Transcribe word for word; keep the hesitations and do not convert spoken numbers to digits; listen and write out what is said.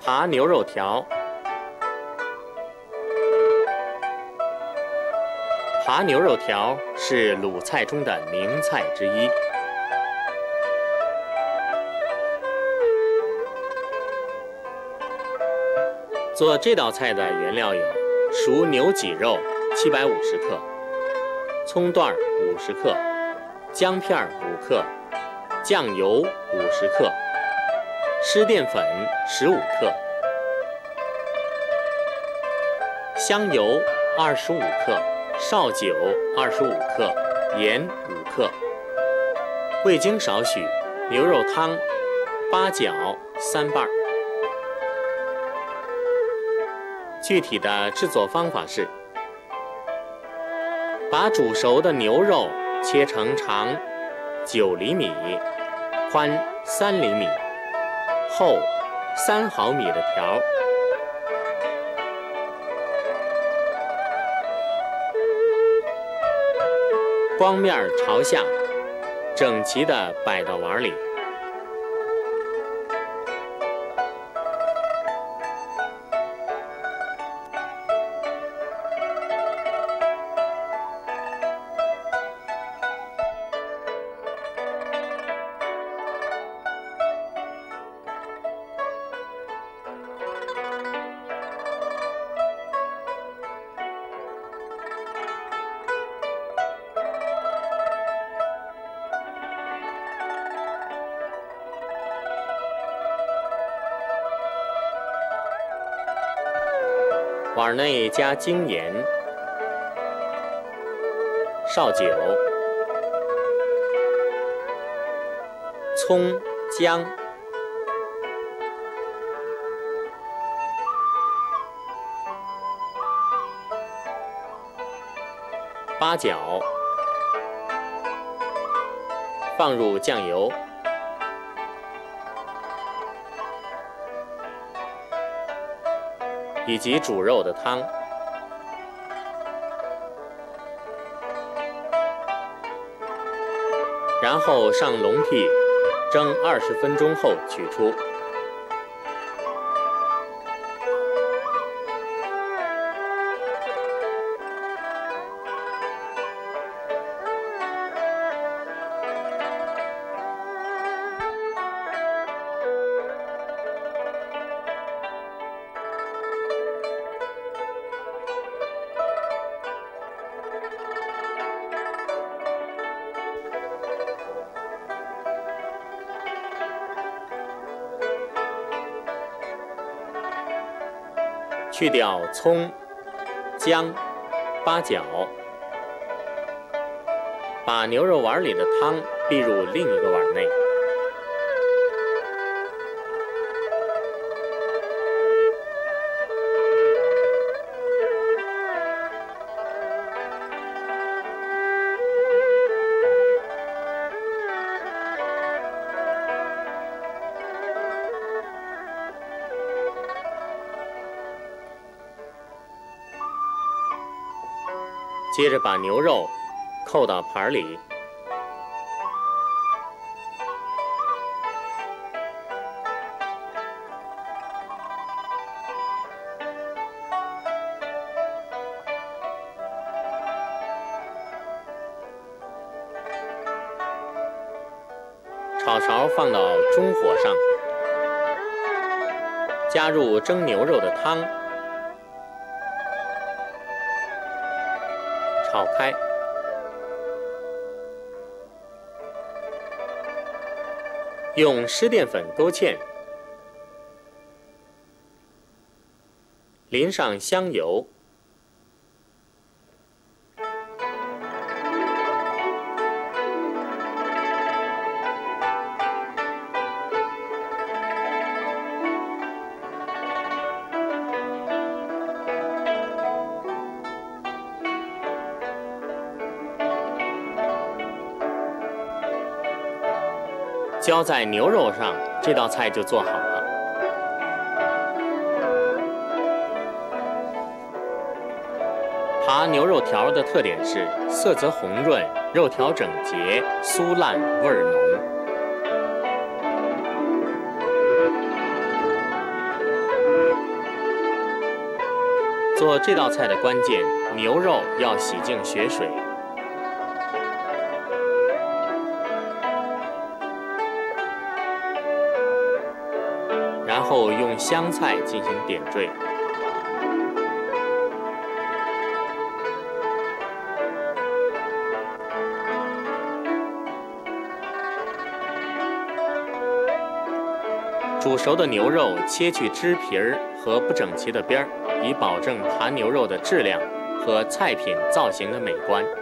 扒牛肉条。扒牛肉条是鲁菜中的名菜之一。做这道菜的原料有熟牛脊肉七百五十克，葱段五十克，姜片五克，酱油五十克，湿淀粉十五克，香油二十五克，绍酒二十五克，盐五克，味精少许，牛肉汤八角三瓣。具体的制作方法是：把煮熟的牛肉切成长九厘米、宽三厘米、厚三毫米的条，光面朝下，整齐地摆到碗里。碗内加精盐、绍酒、葱、姜、八角，放入酱油。以及煮肉的汤，然后上笼屉蒸二十分钟后取出。去掉葱、姜、八角，把牛肉碗里的汤熨入另一个碗内。接着把牛肉扣到盘里，炒勺放到中火上，加入蒸牛肉的汤，炒开，用湿淀粉勾芡，淋上香油，浇在牛肉上，这道菜就做好了。扒牛肉条的特点是色泽红润，肉条整洁，酥烂，味儿浓。 做这道菜的关键，牛肉要洗净血水，然后用香菜进行点缀。煮熟的牛肉切去脂皮儿和不整齐的边儿，以保证盘牛肉的质量和菜品造型的美观。